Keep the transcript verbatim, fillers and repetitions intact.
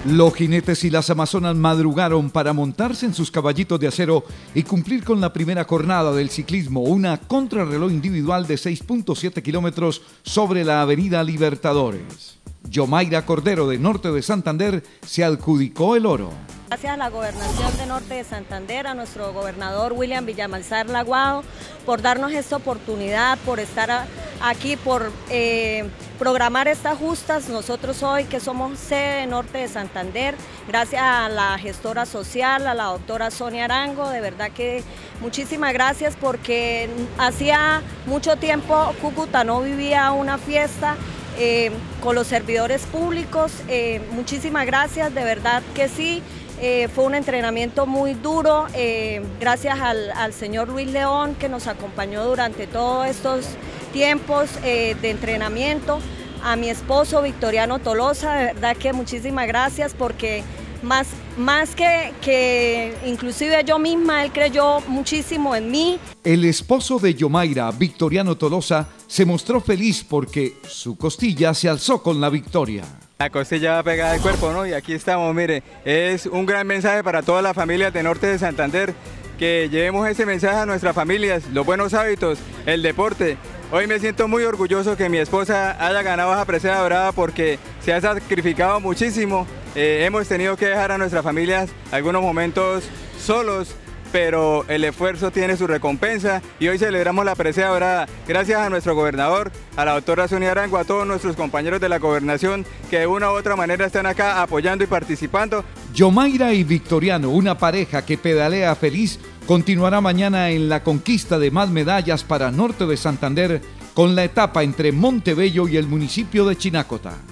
Los jinetes y las amazonas madrugaron para montarse en sus caballitos de acero y cumplir con la primera jornada del ciclismo, una contrarreloj individual de seis punto siete kilómetros sobre la avenida Libertadores. Yomaira Cordero, de Norte de Santander, se adjudicó el oro. Gracias a la Gobernación de Norte de Santander, a nuestro gobernador William Villamanzar Laguado, por darnos esta oportunidad, por estar a, aquí, por eh, programar estas justas. Nosotros hoy, que somos sede de Norte de Santander, gracias a la gestora social, a la doctora Sonia Arango, de verdad que muchísimas gracias, porque hacía mucho tiempo Cúcuta no vivía una fiesta eh, con los servidores públicos. Eh, muchísimas gracias, de verdad que sí. Eh, fue un entrenamiento muy duro, eh, gracias al, al señor Luis León, que nos acompañó durante todos estos tiempos eh, de entrenamiento, a mi esposo Victoriano Tolosa, de verdad que muchísimas gracias, porque más, más que, que inclusive yo misma, él creyó muchísimo en mí. El esposo de Yomaira, Victoriano Tolosa, se mostró feliz porque su costilla se alzó con la victoria. La costilla va pegada al cuerpo, ¿no? Y aquí estamos, mire, es un gran mensaje para todas las familias de Norte de Santander, que llevemos ese mensaje a nuestras familias, los buenos hábitos, el deporte. Hoy me siento muy orgulloso que mi esposa haya ganado esa presea dorada, porque se ha sacrificado muchísimo. Eh, hemos tenido que dejar a nuestras familias algunos momentos solos, pero el esfuerzo tiene su recompensa y hoy celebramos la presea dorada. Gracias a nuestro gobernador, a la doctora Sonia Arango, a todos nuestros compañeros de la gobernación que de una u otra manera están acá apoyando y participando. Yomaira y Victoriano, una pareja que pedalea feliz, continuará mañana en la conquista de más medallas para Norte de Santander con la etapa entre Montebello y el municipio de Chinacota.